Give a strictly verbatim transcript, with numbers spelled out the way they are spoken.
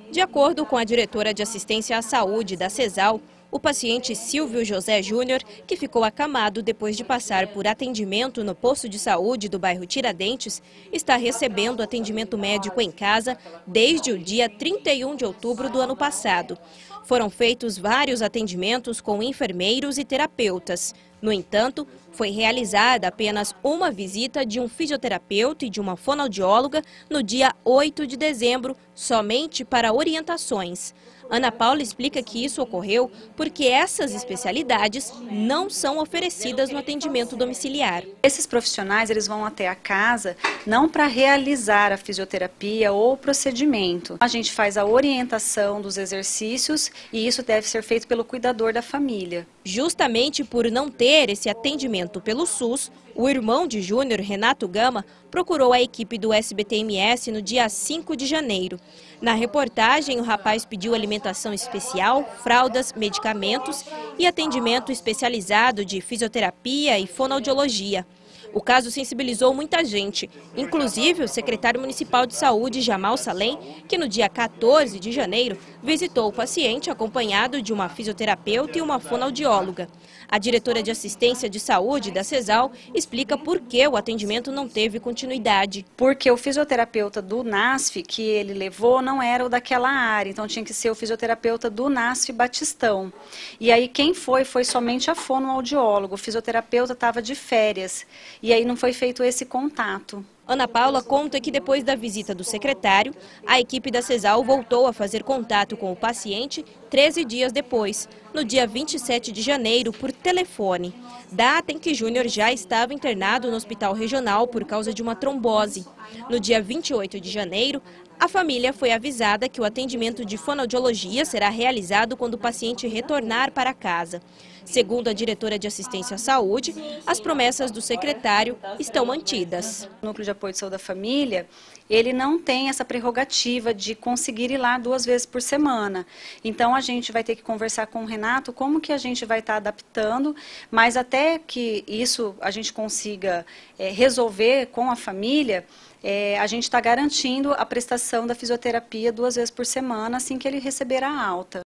De acordo com a diretora de assistência à saúde da CESAL, o paciente Silvio José Júnior, que ficou acamado depois de passar por atendimento no posto de saúde do bairro Tiradentes, está recebendo atendimento médico em casa desde o dia trinta e um de outubro do ano passado. Foram feitos vários atendimentos com enfermeiros e terapeutas. No entanto, foi realizada apenas uma visita de um fisioterapeuta e de uma fonoaudióloga no dia oito de dezembro, somente para orientações. Ana Paula explica que isso ocorreu porque essas especialidades não são oferecidas no atendimento domiciliar. Esses profissionais eles vão até a casa não para realizar a fisioterapia ou o procedimento. A gente faz a orientação dos exercícios e isso deve ser feito pelo cuidador da família. Justamente por não ter esse atendimento pelo SUS, o irmão de Júnior, Renato Gama, procurou a equipe do S B T M S no dia cinco de janeiro. Na reportagem, o rapaz pediu alimentação especial, fraldas, medicamentos e atendimento especializado de fisioterapia e fonoaudiologia. O caso sensibilizou muita gente, inclusive o secretário municipal de saúde, Jamal Salem, que no dia quatorze de janeiro visitou o paciente acompanhado de uma fisioterapeuta e uma fonoaudióloga. A diretora de assistência de saúde da CESAL explica por que o atendimento não teve continuidade. Porque o fisioterapeuta do NASF que ele levou não era o daquela área, então tinha que ser o fisioterapeuta do NASF Batistão. E aí quem foi, foi somente a fonoaudióloga, o fisioterapeuta estava de férias. E aí não foi feito esse contato. Ana Paula conta que depois da visita do secretário, a equipe da CESAL voltou a fazer contato com o paciente treze dias depois, no dia vinte e sete de janeiro, por telefone. Data em que Júnior já estava internado no hospital regional por causa de uma trombose. No dia vinte e oito de janeiro, a família foi avisada que o atendimento de fonoaudiologia será realizado quando o paciente retornar para casa. Segundo a diretora de assistência à saúde, as promessas do secretário estão mantidas. O Núcleo de Apoio de Saúde da Família, ele não tem essa prerrogativa de conseguir ir lá duas vezes por semana. Então a gente vai ter que conversar com o Renato como que a gente vai estar adaptando, mas até que isso a gente consiga é, resolver com a família, é, a gente está garantindo a prestação da fisioterapia duas vezes por semana assim que ele receber a alta.